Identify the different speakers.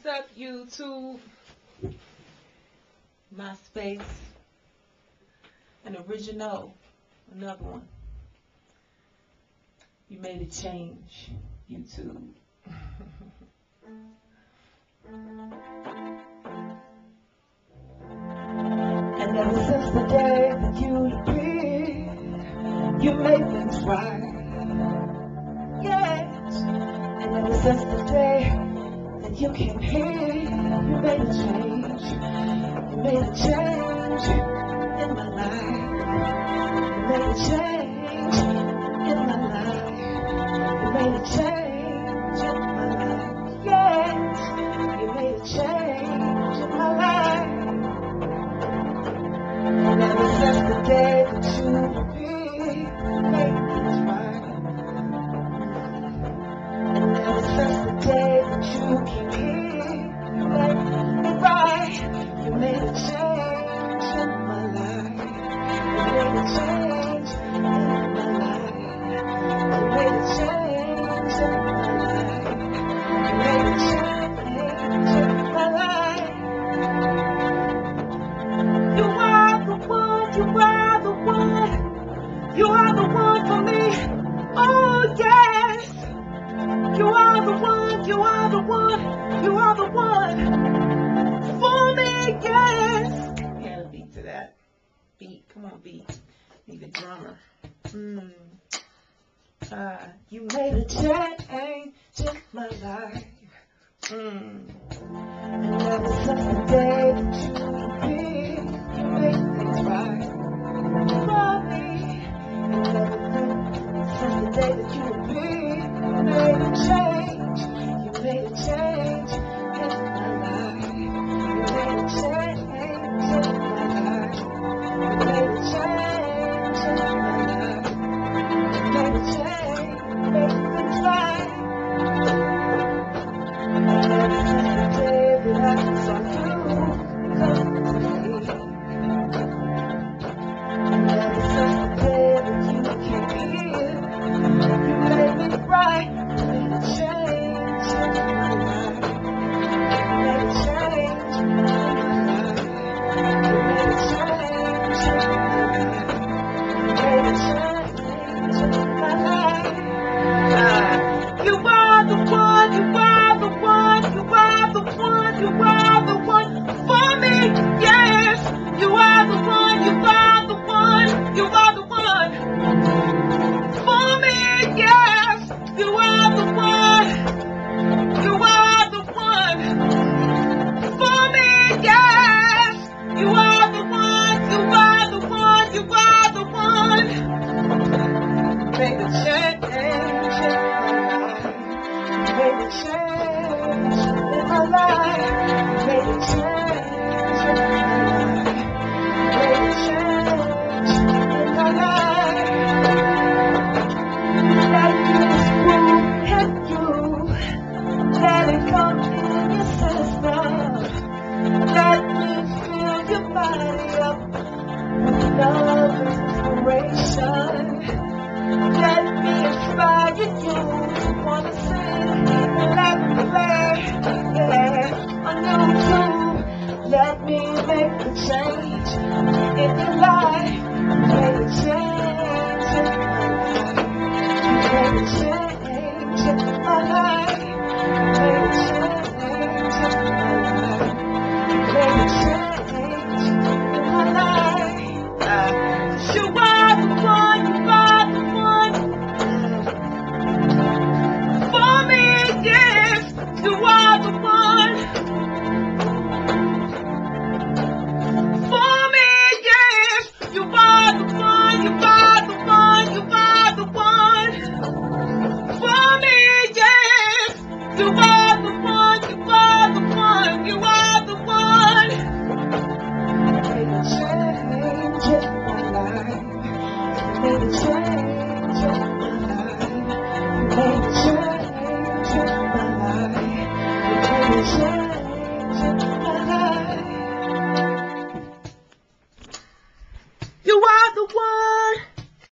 Speaker 1: What's up, YouTube? MySpace. An original. Another one. You made a change, YouTube. And ever since the day that you appeared, you made things right. Yes. And ever since the day that you came here, you made a change. You made a change in my life. You made a change in my life. You made a change in my life. Yes. You made a change in my life. And ever since the day that you appeared, you made things right. And ever since the day that you came here, you made it right. You made a change in my life. You made a change in my life. You made a change in my life. You made a change in my life. You are the one, you are the one. You are the one for me. Oh yes. You are the one, you are the one, you are the one for me, yes. Yeah, a beat to that. Beat, come on, beat. Need a drummer. You made a change in my life. And ever since the day that you appeared, you made things right for me. And ever since the day that you appeared, you made a change. You made a change in my life. You made a change in my life. You made a change in my life. You made a change, made things right. And ever since the day that I saw you come to me, and ever since the day that you came here, you made me right. You made a change in my life. You made a change in my life. You made a change in my life. You made a change in my life. You are the one, you are the one, you are the one, you are the one for me. Yes, you are the one, you are the one, you are the one for me. Yes, you are the one, you are the one for me. Yes, you are the one, you are the one, you are the one. Make a change in my life. Make a change in my life. Make a change in my life. Make a change in my life. Let this move hit you. Let it come in your system. Let me fill your body up with love and inspiration. Let me inspire you to want to sing and let me play, yeah, on YouTube. Let me make the change in your life.